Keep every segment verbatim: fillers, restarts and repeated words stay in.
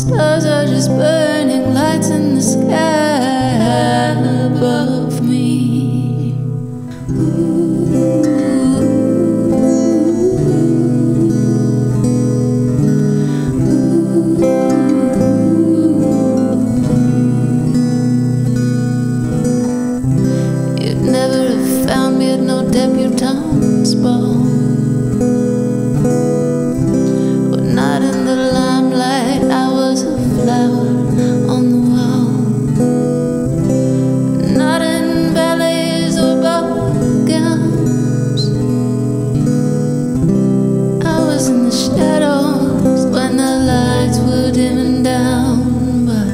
Stars are just burning lights in the sky above me. Ooh. You'd never have found me at no debutante's ball, or not in the limelight. I was a flower on the wall, not in ballets or ball gowns. I was in the shadows when the lights were dimming down, but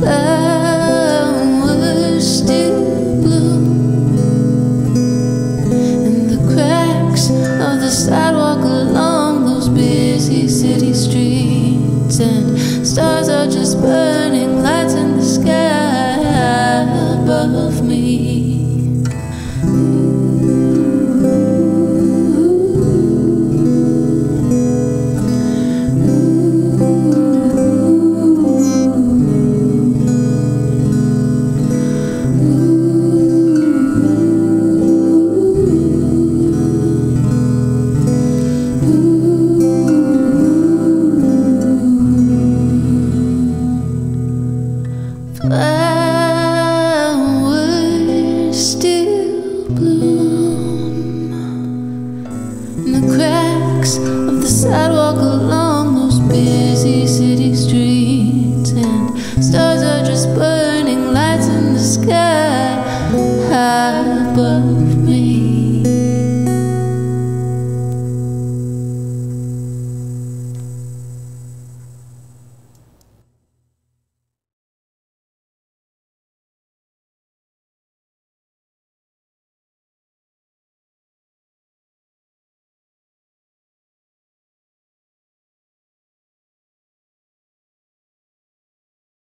flowers still bloom in the cracks of the sidewalk along those busy city streets, and stars are just burning lights in the sky above me. Flowers still bloom in the cracks of the sidewalk along those busy city streets, and stars are just burning lights in the sky high above.